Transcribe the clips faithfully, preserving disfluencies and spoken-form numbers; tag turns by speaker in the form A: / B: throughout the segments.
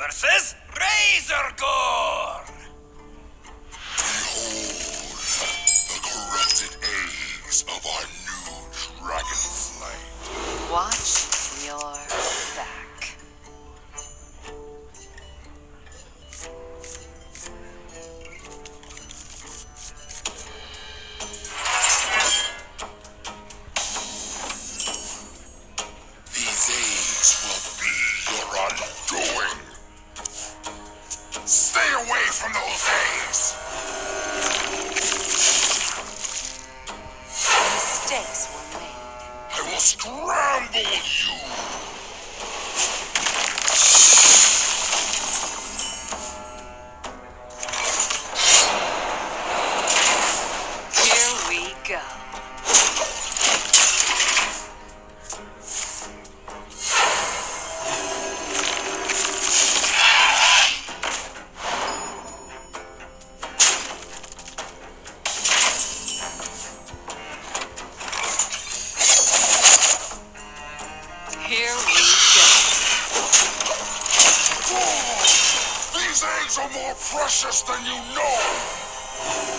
A: versus Razor Gore!
B: Behold, the corrupted eggs of our new dragonflight.
C: Watch your back.
B: These eggs will be your undoing. Stay away from those eggs!
C: Mistakes were made.
B: I will scramble you!
C: Here we go. Here we go.
B: Oh, these eggs are more precious than you know!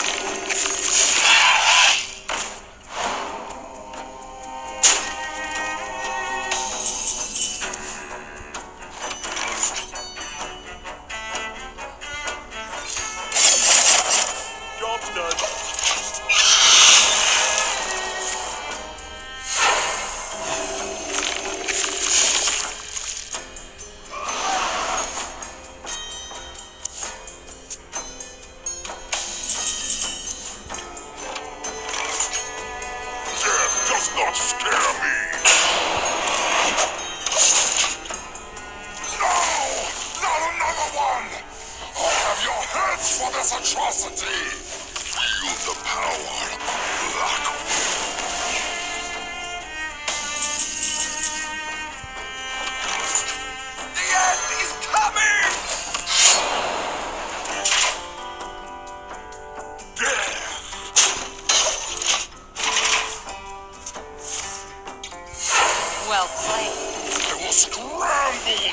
A: Job's done.
B: Death does not scare me! No! Not another one! I'll have your heads for this atrocity! Feel the power of Black
A: The end is coming!
B: Death!
C: Well played.
B: I will scramble you!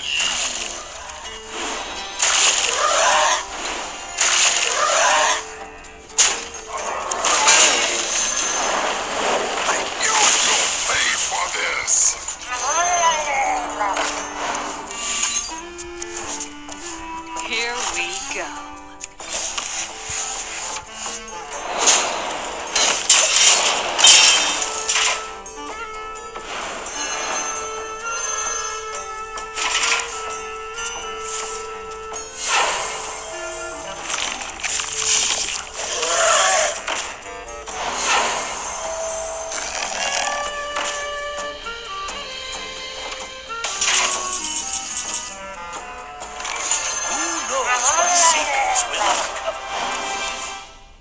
B: I knew you'll pay for this!
C: Here we go.
A: Who knows what secrets will uncover?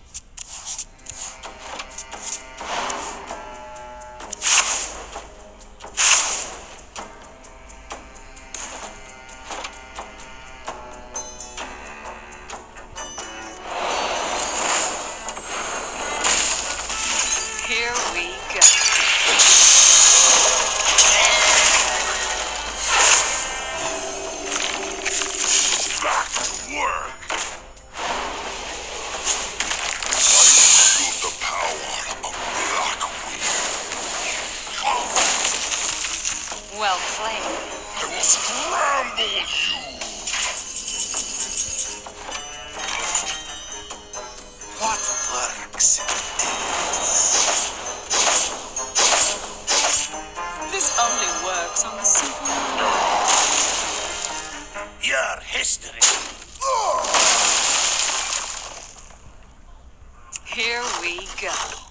C: Here we go.
B: Back to work! I feel the power of Blackweed.
C: Well played.
B: I will scramble you!
A: What works?
C: This only works on the simple mind.
A: Your history.
C: Here we go.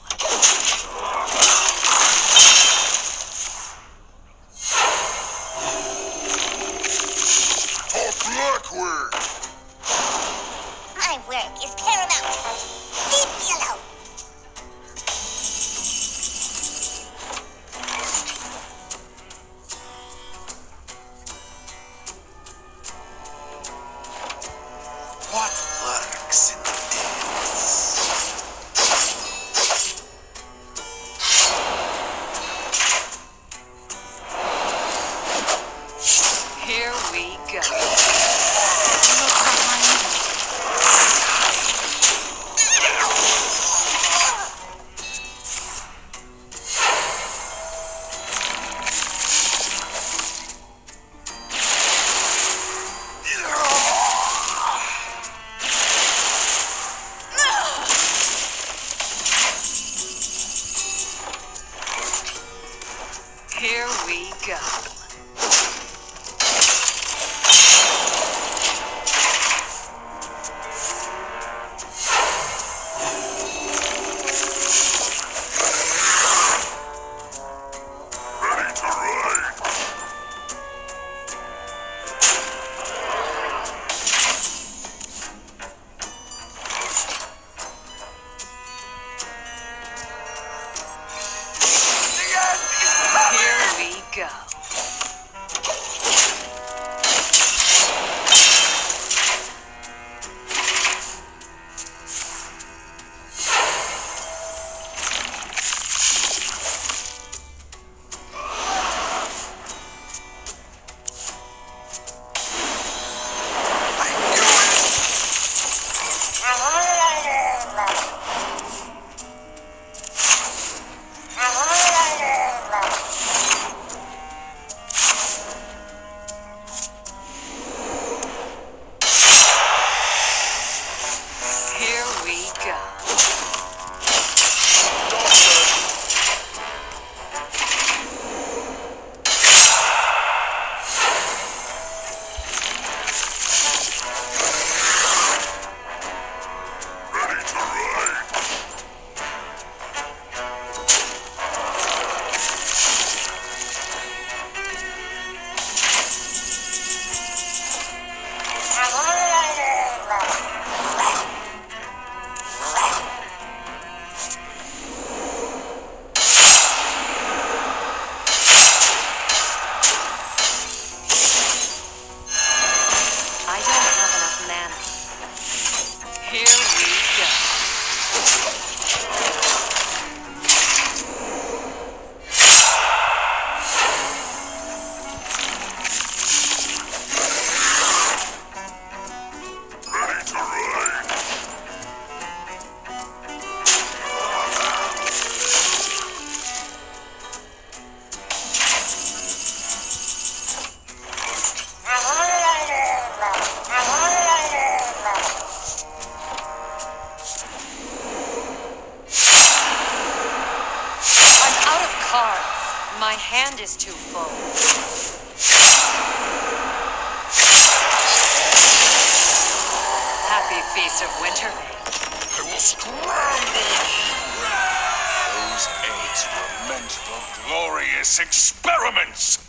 B: For Blackweed!
D: My work is paramount. Leave me alone.
C: Here we go.
B: Ready to ride.
A: The end is coming!
C: Here we go. Here we go.
B: Ready to ride.
C: I don't have enough mana. Here we go.
B: Ready to ride.
C: I'm out of cards. My hand is too full. Happy Feast of Winterveil.
B: I will scramble you.
A: Those eggs were meant for glorious experiments!